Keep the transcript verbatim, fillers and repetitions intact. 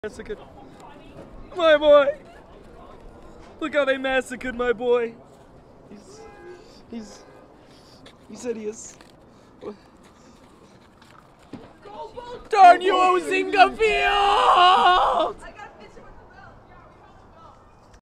Massacred. My boy! Look how they massacred my boy. He's... He's... He's hideous. Darn you, Ozinga Field!